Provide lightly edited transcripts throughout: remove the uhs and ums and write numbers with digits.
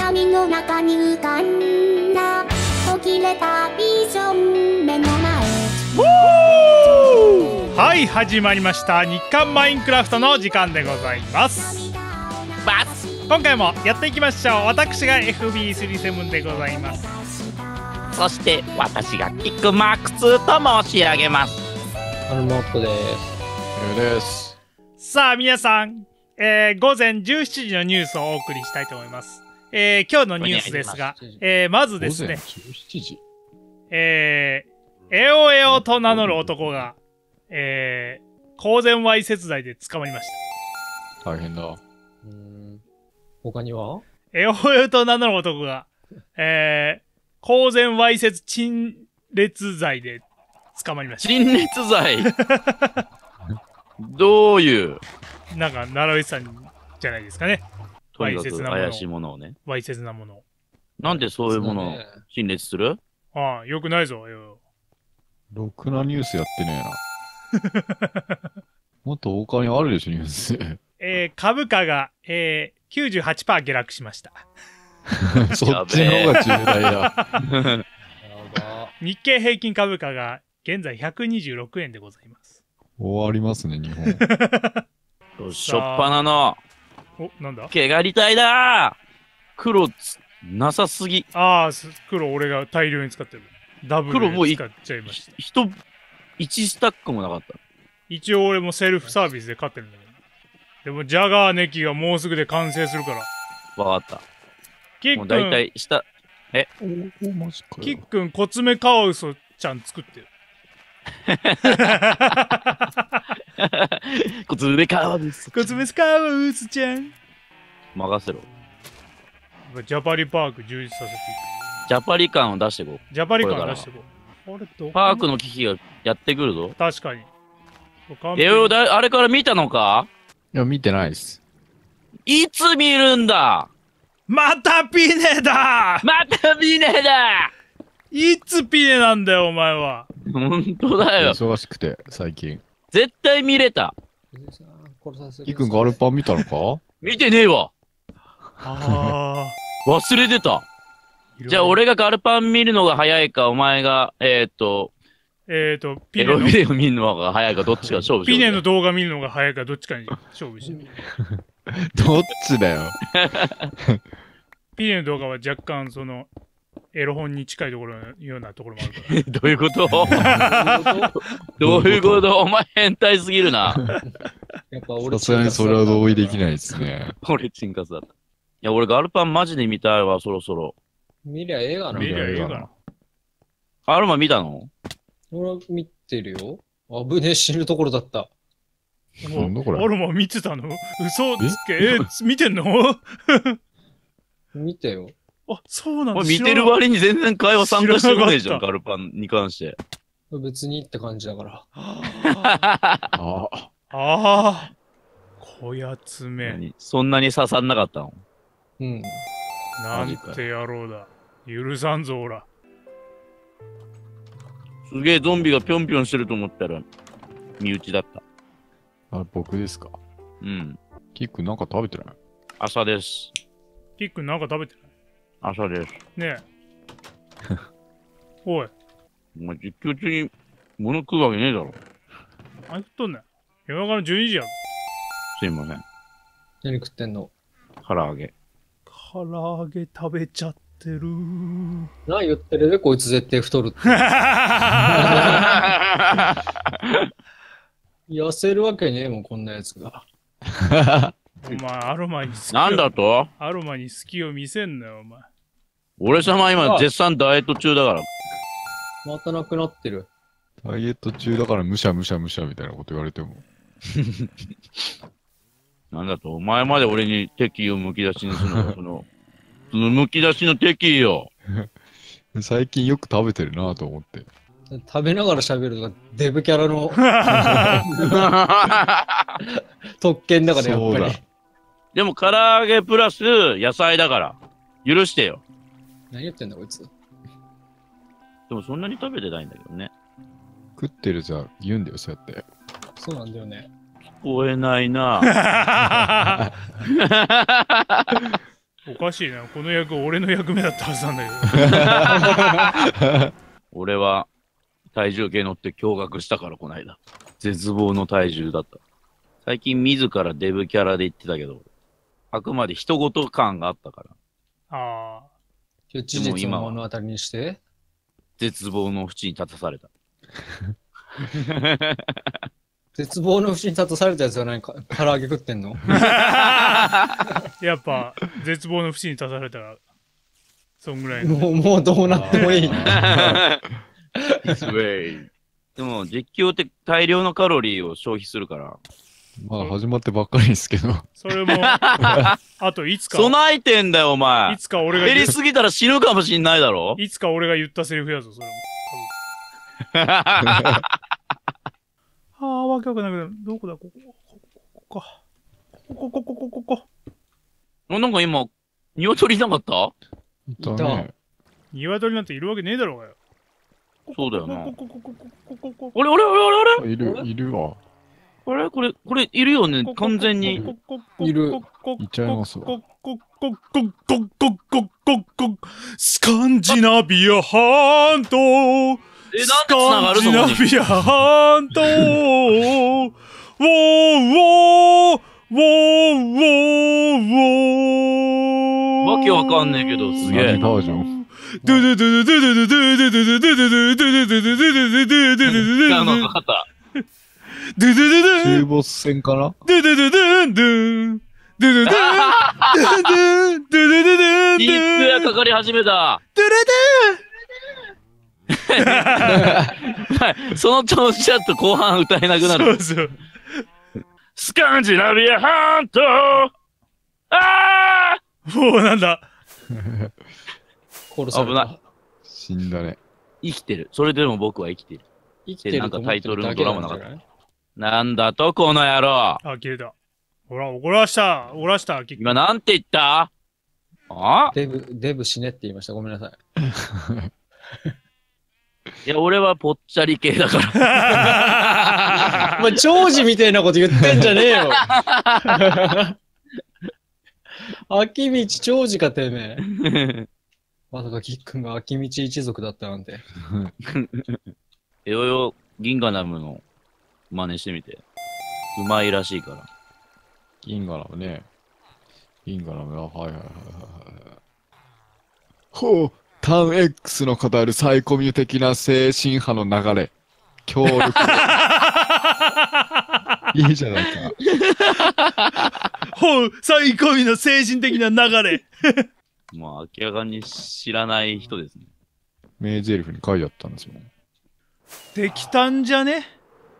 闇の中に浮かんだ途切れたビジョン目の前。 はい、始まりました。日刊マインクラフトの時間でございます。今回もやっていきましょう。私が FB37 でございます。 そして私がキックマック2と申し上げます。 アルモットです。 さあ皆さん、午前17時のニュースをお送りしたいと思います。今日のニュースですが、まずですね、 17時エオエオと名乗る男が、公然わいせつ罪で捕まりました。 大変だ。 他にはエオエオと名乗る男が、公然わいせつ陳列罪で捕まりました。 陳列罪どういうなんか、習いさんじゃないですかね。 とにかく怪しいものをね。 わいせつなものを。 なんでそういうものを陳列する？ ああ、よくないぞ、よ。 ろくなニュースやってねえな。もっと他にあるでしょ、ニュース。 株価が、98% 下落しました。 そっちの方が重大だ。 日経平均株価が現在126円でございます。 終わりますね、日本。 しょっぱなの。 お、なんだ？ 毛刈りたいだー。黒なさすぎ。 ああ、黒俺が大量に使ってる。ダブルで使っちゃいました。 1スタックもなかった。 一応俺もセルフサービスで買ってるんだけど。でもジャガーネキがもうすぐで完成するから。 わかった。 キックン。 もう大体下、 お、マジかよ。 キックン、コツメカワウソちゃん作ってる。 コツメカワウソ。 コツメカワウソちゃん。 任せろ。 ジャパリパーク充実させていく。 ジャパリ感を出していこう。 ジャパリ感出していこう。 パークの機器がやってくるぞ。 確かに。 あれから見たのか？ いや、見てないです。 いつ見るんだ？ またピネだ！ またピネだ！ いつピネなんだよ、お前は。 ほんとだよ。 忙しくて、最近。 絶対見れた。 キくんガルパン見たのか？ 見てねえわ。 ああ。忘れてた。じゃあ俺がガルパン見るのが早いか、お前が、 ピネエロビデオ見るのが早いか、どっちか勝負しよう。 ピネの動画見るのが早いか、どっちかに勝負してる。 どっちだよ。 ピネの動画は若干、エロ本に近いところのようなところもあるから。 どういうことどういうことお前変態すぎるな。 さすがにそれは同意できないですね。 俺チンカスだった。いや、俺ガルパンマジで見たいわ、そろそろ。 見りゃええがな。 見りゃええがな。 アルマ見たの？ 俺は見てるよ。危ねえ、死ぬところだった。 なんだこれ？ アルマ見てたの？嘘つけ。見てんの？ 見てよ。 あ、そうなんだ。 見てる割に全然会話参加してこねえじゃん、ガルパンに関して。 別にって感じだから。 ああ。こやつめ。 そんなに刺さんなかったの？ うん。 なんて野郎だ。許さんぞ、おら。 すげえゾンビがぴょんぴょんしてると思ったら、身内だった。 あ、僕ですか？ うん。 キックなんか食べてない？ 朝です。 キックなんか食べてない？ 朝です。 ねえ。おい。 お前実況中に物食うわけねえだろ。 あいつとんねん。夜中の12時やろ。 すいません。 何食ってんの？ 唐揚げ。 唐揚げ食べちゃってる。 何言ってるで、こいつ絶対太るって。痩せるわけねえもん、こんなやつが。 お前、アロマに好き。 なんだと？ アロマに好きを見せんなよ、お前。 俺様今絶賛ダイエット中だから。 またなくなってる。 ダイエット中だからむしゃむしゃむしゃみたいなこと言われても。 なんだと、お前まで俺に敵意をむき出しにするのか、そのむき出しの敵意よ。 最近よく食べてるなと思って。 食べながら喋るとか、デブキャラの特権だからやっぱり。 でも唐揚げプラス野菜だから。許してよ。 何言ってんだこいつ。 でもそんなに食べてないんだけどね。 食ってるじゃ言うんだよ、そうやって。 そうなんだよね。 聞こえないな。 おかしいな。この役、俺の役目だったはずなんだけど。 俺は体重計乗って驚愕したから、こないだ。絶望の体重だった。最近自らデブキャラで言ってたけど、あくまで人事感があったから。 ああ。 事実を目の当たりにして。 絶望の淵に立たされた。 絶望の淵に立たされたやつは何か唐揚げ食ってんの？ やっぱ、絶望の淵に立たされたら、そんぐらいの。 もうどうなってもいい。 でも実況って大量のカロリーを消費するから。 まあ始まってばっかりですけど。 それも、あといつか。 備えてんだよ、お前。 いつか俺が減りすぎたら死ぬかもしんないだろ。 いつか俺が言ったセリフやぞ、それも。ああ、わけわかんなくなる。どこだ、ここか。ここ。 なんか今、鶏いなかった？ いたね。 鶏なんているわけねえだろうがよ。 そうだよな。あれいるわ。 これ、いるよね、完全に。 いる。 いっちゃいますわ。 スカンジナビア半島。 なんで繋がるの？ スカンジナビア半島。ウォーわけわかんねえけど、すげえ。 バージョン。 わかった。 中ボス戦かな？ ピークがかかり始めた。その調子だと後半歌えなくなる。スカンジナビア半島。 もうなんだ。 殺された。 危ない。 死んだね。 生きてる。それでも僕は生きてる。 生きてると思ってるだけなんじゃない？ なんかタイトルのドラマなかった。なんだと、この野郎。 あ、消えた。ほら、怒らした。 今なんて言った？あ？ デブ死ねって言いました。ごめんなさい。 いや、俺はぽっちゃり系だから。 お前、長寿みたいなこと言ってんじゃねえよ。秋道長寿か、てめえ。まさかキックンが秋道一族だったなんて。 エヨヨギンガナムの真似してみて。うまいらしいから。 銀河ラムね。銀河ラムは、はい。ほう、ターン X の語るサイコミュ的な精神派の流れ。協力。いいじゃないか。 ほう、最高位の精神的な流れ。 もう明らかに知らない人ですね。 名台詞に書いてあったんですもん。 できたんじゃね？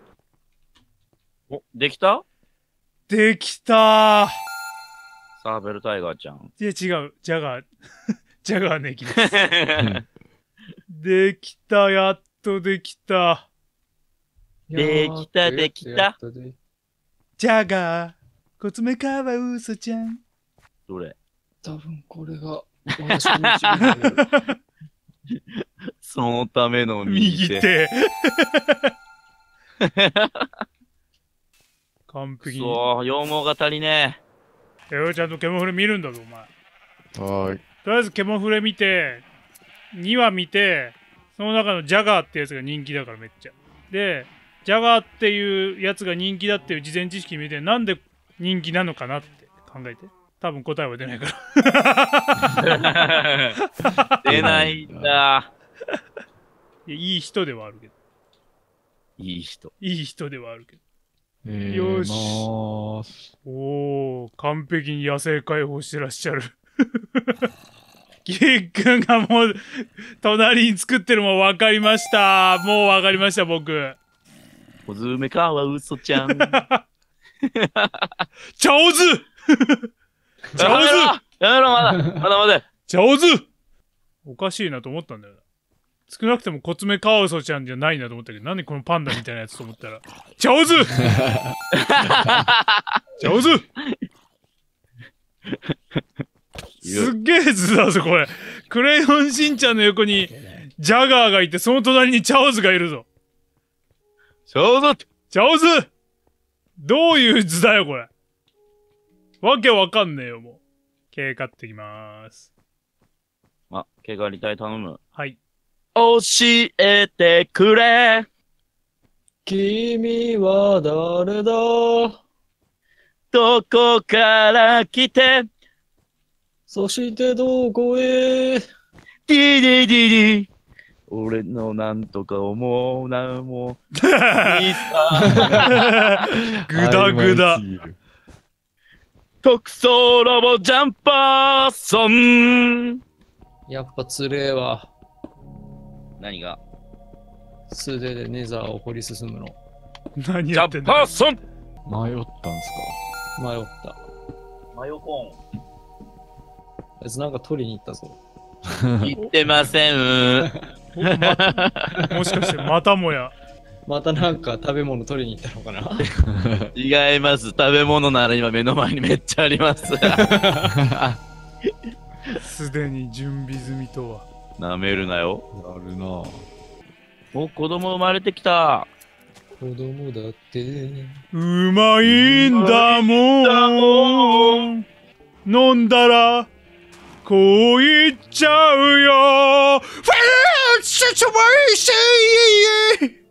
お、できた？ できたー。 サーベルタイガーちゃん。 いや、違う。ジャガー。ジャガーネキです。できた、やっとできた。 できた。 ジャガー。コツメカワウソちゃん。 どれ？ 多分これが私の道そのための右手。完璧に。 そう、羊毛が足りねえ。ちゃんとケモフレ見るんだぞ、お前。 はーい。 とりあえずケモフレ見て、2話見て、その中のジャガーってやつが人気だからめっちゃ。で、ジャガーっていうやつが人気だっていう事前知識見て、なんで人気なのかなって考えて。多分答えは出ないから。出ないんだ。 いい人ではあるけど。 いい人。 いい人ではあるけど。 よし。 おー、完璧に野生解放してらっしゃる。キックンがもう、隣に作ってるもん分かりました。もう分かりました、僕。 コズメカワウソちゃん。 チャオズチャオズやめろ、まだ待て。 チャオズおかしいなと思ったんだよな。少なくともコツメカワウソちゃんじゃないなと思ったけど、なんでこのパンダみたいなやつと思ったら、チャオズチャオズすっげえ図だぞ、これ。クレヨンしんちゃんの横に、ジャガーがいて、その隣にチャオズがいるぞ。 チャオズチャオズどういう図だよ、これ。わけわかんねえよ、もう。 毛買ってきます。 あ、毛刈り隊頼む。 はい。 教えてくれ。 君は誰だ？ どこから来て。 そしてどこへ？ ディディディディ。俺のなんとか思うな、もう。 ぐだぐだ。 特捜ロボジャンパーソン。 やっぱつれえわ。 何が？ 素手でネザーを掘り進むの。 何ジャンやってんだ。 パーソン。 迷ったんす迷った。 マヨコあいつなんか取りに行ったぞ。 ーン。言ってません。 もしかしてまたもや。 またなんか食べ物取りに行ったのかな？ 違います。食べ物なら今目の前にめっちゃあります。 すでに準備済みとは。 なめるなよ。 か？やるなぁ。 お、子供生まれてきた。 子供だって。 うまいんだもん。飲んだら、こう言っちゃうよ。フェーシュチョバイシェイ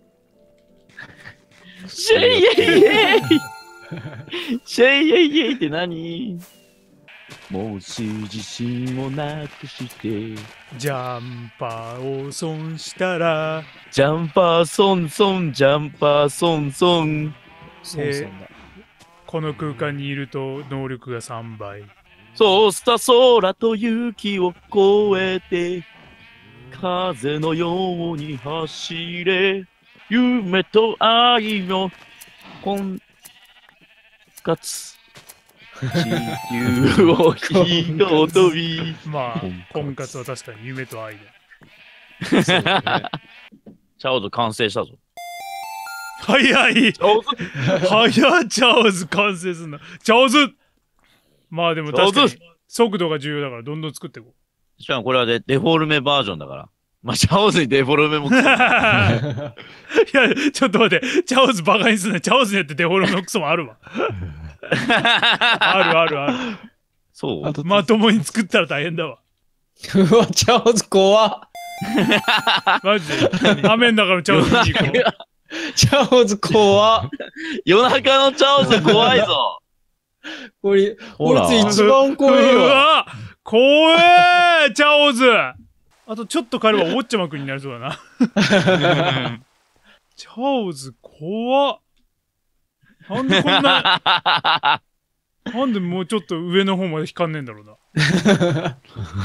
シェイエイエイシェイエイエイって何？もし自信をなくしてジャンパーを損したら、 ジャンパーソンソンジャンパーソンソン。 そうそうだ。 この空間にいると能力が3倍。 そうした空と雪を越えて風のように走れ。夢と愛の婚活。地球をひと飛び。 まあ婚活婚活は確かに夢と愛だ。 そうだね。 チャオズ完成したぞ。 早い。 チャオズ早い。チャオズ完成すんな。チャオズ。まあでも確かに速度が重要だからどんどん作っていこう。 しかもこれはデフォルメバージョンだから。まあ、チャオズにデフォルメもいや、ちょっと待って。チャオズバカにすんな。チャオズによってデフォルメのクソもあるわ。あるあるある。 そうあとまともに作ったら大変だわ。 うわ、チャオズ怖っ。 マジで。雨の中のチャオズに行こう。 チャオズ怖っ。 夜中のチャオズ怖いぞ。 これ、 ほらこいつ一番怖いうわ。 わ怖えチャオズ。あとちょっと彼はお坊ちゃまくんになりそうだな。チャオズ怖っ。なんでこんな、なんでもうちょっと上の方まで光んねえんだろうな。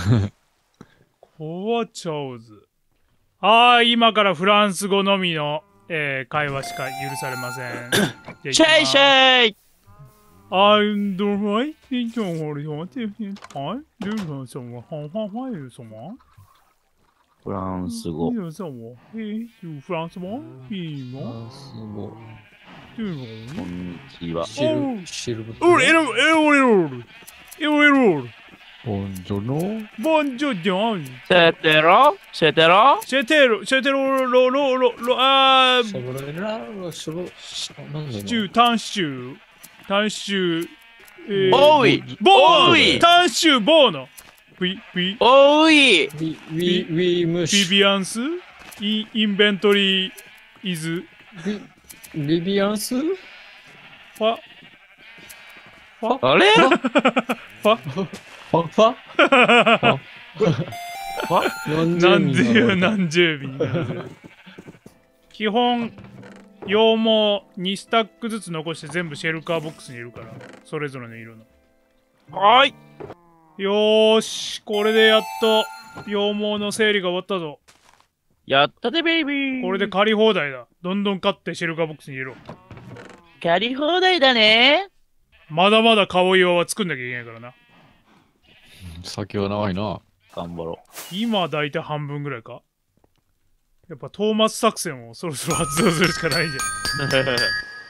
怖っチャオズ。今からフランス語のみの、会話しか許されません。 シェイシェイ。 I'm the right thing to hold on to him. I do know someone. How are you, someone? フランス語。 You someone. Hey, you France one? He あ one? すごい。 Do こ you んにちは。 シルブ。 know? Oh, error. ボンジョノ Bonjour, セテロセテロ Chetero, lo, シャブラララシャブなんだろうシチュー、タンシュー、タンシュー、 おいボーおいノ、タンシュー、ボーノ、 おいウィムシビビアンス、インベントリー、イズ、 ビビアンスファ、 あれファ、 ファ何十何十便。基本、羊毛2スタックずつ残して全部シェルカーボックスに入れるから、それぞれの色の。 はーい。 よーし、これでやっと羊毛の整理が終わったぞ。 やったでベイビー。 これで借り放題だ。どんどん買ってシェルカーボックスに入れろ。 借り放題だね。 まだまだ顔岩は作んなきゃいけないからな。 先は長いな。 頑張ろ今だいたい半分ぐらいか。やっぱトーマス作戦をそろそろ発動するしかないんじゃん。 う。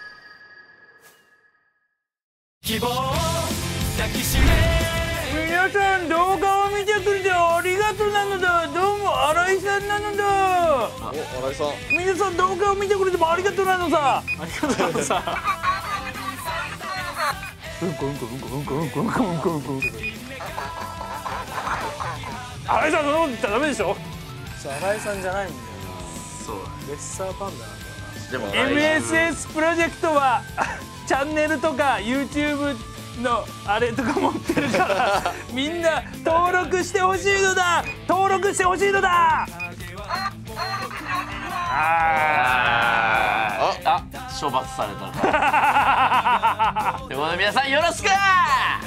希望を抱きしめ皆さん動画を見てくれてありがとうなのだ。どうも新井さんなのだ。 お、新井さん。 皆さん動画を見てくれてもありがとうなのさ。 ありがとうなのさうんこうんこうんこうんこうんこうんこうんこうんこ。 新井さんそんなこと言ったらダメでしょ。 新井さんじゃないんだよそうな。レッサーパンダなんだよでも MSS プロジェクトはチャンネルとか YouTube のあれとか持ってるからみんな登録してほしいのだ。登録してほしいのだ。 処罰されたかということで皆さんよろしく